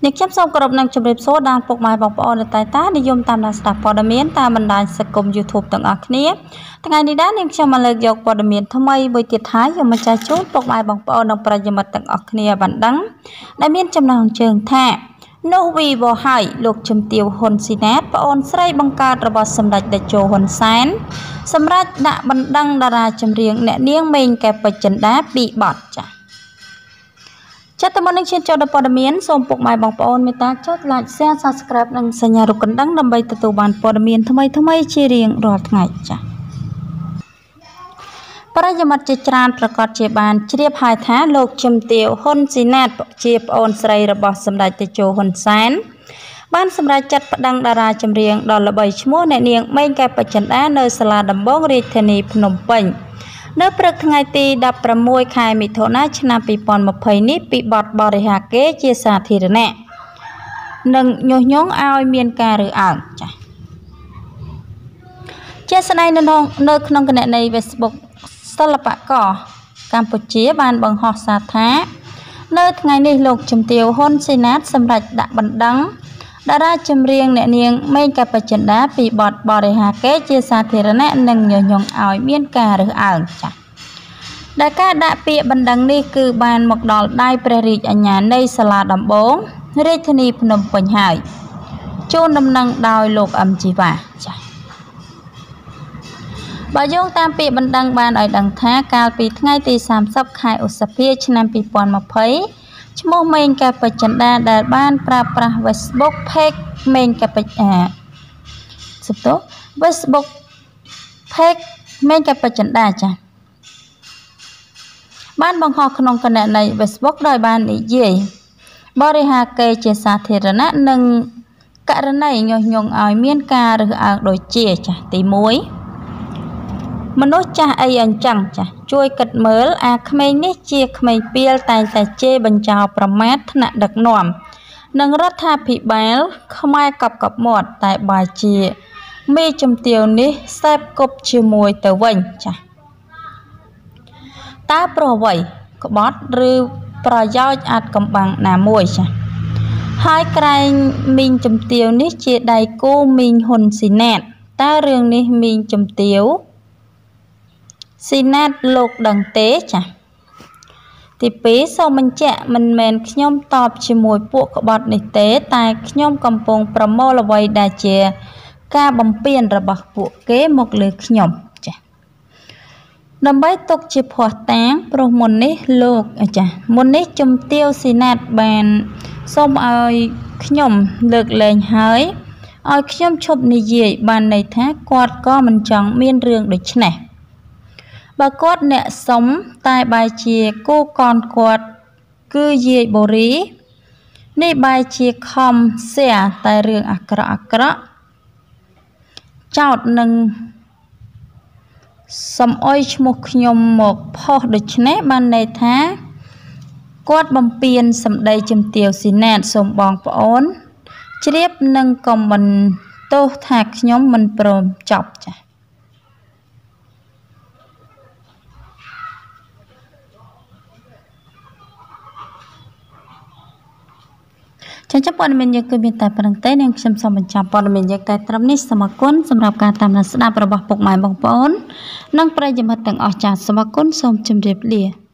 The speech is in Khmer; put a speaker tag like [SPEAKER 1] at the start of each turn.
[SPEAKER 1] អ្នកខ្ញុំសូមគោរពនឹងជម្រាបសួរដល់ពុកម៉ែបងប្អូននៅតែតានិយមតាមដានស្ដាប់ព័ត៌មានតាមបណ្ដាញសង្គម YouTube ទាំងអស់គ្នាថ្ងៃនេះដែរនាងខ្ញុំមកលើកយកព័ត៌មានថ្មីមួយទៀតហើយយកមកចែកជូនពុកម៉ែបងប្អូននិងប្រិយមិត្តទាំងអស់គ្នាបានដឹងដែលមានចំណងជើងថានោះវីវហើយលោកជំទាវហ៊ុនស៊ីណាតប្អូនស្រីបង្កើតរបស់សម្ដេចតេជោហ៊ុនសែនសម្រាប់ដាក់បណ្ដឹងតារាចម្រៀងអ្នកនាងមេងកែពេជ្រចិន្តាពីបទចាចាតើមុននឹងឈានចូលដល់ព័ត៌មានសូមពុកម៉ែបងប្អូនមេត្តាចុច Like Share Subscribe និងសញ្ញារូបកណ្ដឹងដើម្បីទទួលបានព័ត៌មានថ្មីៗជារៀងរាល់ថ្ងៃចាប្រិយមិត្តជាច្រើនប្រកាសជាបានជ្រាបហើយថាលោកជំទាវហ៊ុនស៊ីណាតជាប្អូនស្រីរបស់សម្ដេចតេជោហ៊ុនសែនបានសម្រេចចាត់ប្តឹងតារាចម្រៀងដ៏ល្បីឈ្មោះអ្នកនាងមេងកែពេជ្រចិន្តានៅសាលាដំបងរាជធានីភ្នំពេញនៅព្រឹកថ្ងៃទី16ខែមិថុនាឆ្នាំ2020នេះពីបទបរិហាកេរ្តិ៍ជាសាធារណៈនិងញុះញង់ឲ្យមានការរើសអើងចា៎ជាស្ដីនៅក្នុងគណនី Facebook សិល្បករកម្ពុជាបានបង្ហោះសារថានៅថ្ងៃនេះលោកជំទាវហ៊ុនស៊ីណាតសម្រេចដាក់បណ្ដឹងតារាចម្រៀងអ្នកនាងមេងកែពេជ្រចិន្តាពីបទបរិហាកេរ្តិ៍ជាសាធារណៈនិងញុះញង់ឲ្យមានការរើសអើងចា៎ដែលការដាក់ពាក្យបណ្ដឹងនេះគឺបានមកដល់ដៃព្រះរាជអាជ្ញានៃសាលាដំបងរាជធានីភ្នំពេញហើយជូនដំណឹងដោយលោកអឹមជីវ៉ាចា៎បើយោងតាមពាក្យបណ្ដឹងបានឲ្យដឹងថាកាលពីថ្ងៃទី30ខែឧសភាឆ្នាំ2020ឈ្មោះមេងកែពេជ្រចិន្តាដែលបានប្រើប្រាស់ Facebook page មេងកែពេជ្រFacebook page មេងកែពេជ្រចិន្តាចា៎បានបង្ហោះក្នុងគណនី Facebook ដោយបាននិយាយបរិហាកេរ្តិ៍ជាសាធារណៈនិងករណីញុះញង់ឲ្យមានការរើសអើងដូចជាចា៎ទី1មនុស្សចាស់អីអញ្ចឹងចា៎ជួយគិតមើលអាក្មេងនេះជាក្មេងពីលតែងតែជេរបញ្ចោលប្រមាថថ្នាក់ដឹកនាំនិងរដ្ឋាភិបាលខ្មែរកប់មាត់តែបើជាមេជំទាវនេះសេពគប់ជាមួយទៅវិញចា៎តើព្រោះអ្វីក្បត់ឬប្រយោជន៍អាចកំបាំងណាមួយចា៎ហើយក្រែងមីងជំទាវនេះជាដៃគូមីងហ៊ុនស៊ីណាតតើរឿងនេះមីងជំទាវស៊ីណាតលោកដឹងទេចា៎ទី2សូមបញ្ជាក់មិនមែនខ្ញុំតបជាមួយពួកក្បត់នេះទេតែខ្ញុំកំពុងប្រមូលអ្វីដែលជាការបំពេញរបស់ពួកគេមកលើខ្ញុំចា៎ដើម្បីទុកជាភ័ស្តុតាងព្រោះមុននេះជំទាវស៊ីណាតបានសូមឲ្យខ្ញុំលើកលែងហើយឲ្យខ្ញុំឈប់និយាយបានន័យថាគាត់ក៏មិនចង់មានរឿងដូចនេះបើគាត់អ្នកសុំតែបែរជាគូកនគាត់គឺយាយបូរីនេះបែរជាខំសែតែរឿងអាក្រក់ចោតនឹងសំអុយឈ្មោះខ្ញុំមកផុសដូច្នេះបានន័យថាគាត់បំពេញសម្ដីជំទាវស៊ីណាតសូមបងប្អូនជ្រាបនិងខមមិនទោសថាខ្ញុំមិនព្រមចប់ចា៎ចា៎ព័ត៌មានយើងគឺមានតែប៉ុណ្្នឹងទេនាងខ្ញុំសូមបញ្ចប់ព័ត៌មានយើងតែត្រឹមនេះសូមអរគុណសម្រាប់ការតាមដានស្ដាប់របស់ពុកម៉ែបងប្អូននិងប្រិយមិត្តទាំងអស់ចា៎សូមអរគុណសូមជម្រាបលា